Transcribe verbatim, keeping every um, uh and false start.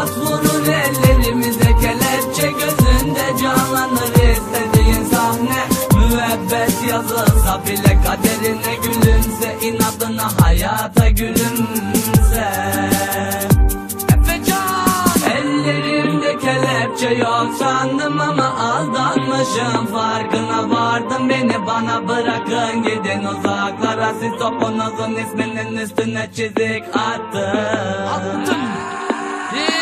Hayat vurur ellerimize kelepçe, gözünde canlanır istediğin sahne. Müebbet yazılsa bile kaderine gülümse, inadına hayata gülümse. Efecan, ellerimde kelepçe yok sandım ama aldanmışım, farkına vardım. Beni bana bırakın gidin uzaklara, siz topunuzun isminin üstüne çizik attım. Attım.